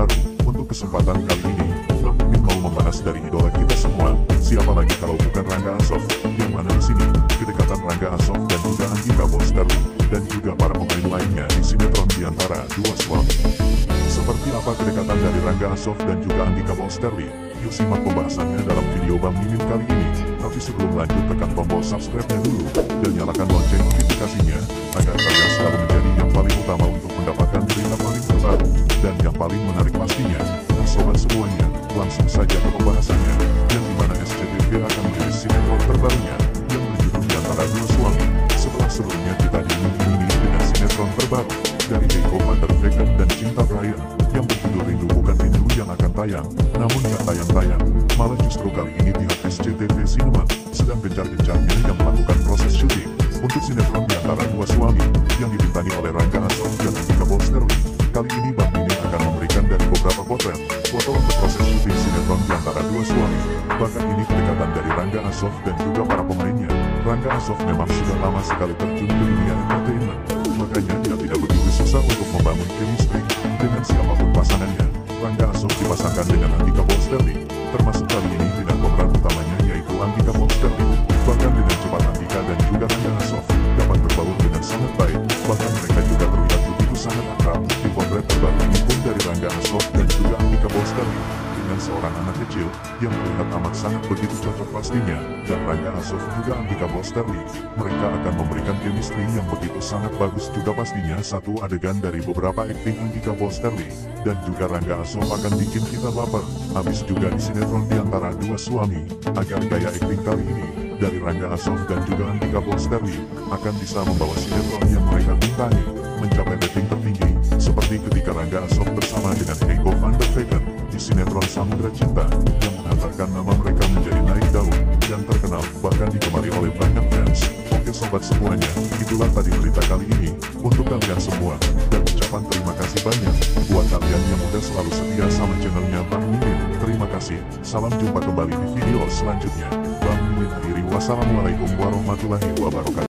terbaru. Untuk kesempatan kali ini, Bang Mimin mau membahas dari idola kita semua. Siapa lagi kalau bukan Rangga Asof? Yang mana di sini kedekatan Rangga Asof dan juga Andika Bosterly dan juga para pemain lainnya di sinetron Di Antara Dua Suami. Seperti apa kedekatan dari Rangga Asof dan juga Andika Bosterly? Yuk simak pembahasannya dalam video Bang Mimin kali ini. Tapi sebelum lanjut, tekan tombol subscribe-nya dulu dan nyalakan lonceng notifikasinya agar kalian selalu menjadi yang paling utama untuk mendapatkan berita paling terbaru dan yang paling menarik pastinya. Nah sobat semuanya, langsung saja ke pembahasannya, yang dimana SCTV akan merilis sinetron terbarunya yang berjudul Di Antara Dua Suami. Setelah sebelumnya kita diiming-imingi dengan sinetron terbaru dari Keiko Van der Vecken dan Cinta Brian yang berjudul Rindu Bukan Rindu yang akan tayang, namun gak tayang-tayang. Malah justru kali ini pihak SCTV Cinema sedang gencar-gencarnya yang melakukan proses syuting untuk sinetron Di Antara Dua Suami yang dibintangi oleh Rangga Asof dan Andika Bosterly. Kali ini Bang Mimin akan memberikan dari beberapa potret foto untuk proses syuting sinetron Di Antara Dua Suami. Bahkan ini kedekatan dari Rangga Asof dan juga para pemainnya. Rangga Asof memang sudah lama sekali terjun ke dunia entertainment, makanya dia tidak begitu susah untuk membangun chemistry dengan siapapun pasangannya. Rangga Asof dipasangkan dengan Andika Bosterly, termasuk kali ini dengan pemeran utamanya yaitu Andika Bosterly. Bahkan dengan cepat Andika dan juga Rangga Asof dapat berbaur dengan sangat baik, bahkan mereka juga terlihat begitu sangat akrab. Di potret terbaru ini pun dari Rangga Asof dan juga Andika Bosterly dengan seorang anak kecil yang terlihat amat sangat begitu cocok pastinya. Dan Rangga Asof juga Andika Bosterly, mereka akan memberikan chemistry yang begitu sangat bagus juga pastinya. Satu adegan dari beberapa akting Andika Bosterly dan juga Rangga Asof akan bikin kita baper. Habis juga di sinetron Di Antara Dua Suami, agar gaya akting kali ini dari Rangga Asof dan juga Andika Bosterly akan bisa membawa sinetron yang mereka bintangi mencapai rating tertinggi, seperti ketika Rangga Asof bersama dengan Keiko Van der Vecken di sinetron Samudra Cinta yang menghantarkan nama mereka menjadi naik daun dan terkenal, bahkan digemari oleh banyak fans. Oke sobat semuanya, itulah tadi berita kali ini untuk kalian semua, dan ucapan terima kasih banyak buat kalian yang udah selalu setia sama channelnya Bang Mimin. Terima kasih, salam jumpa kembali di video selanjutnya. Bang Mimin akhiri, wassalamualaikum warahmatullahi wabarakatuh.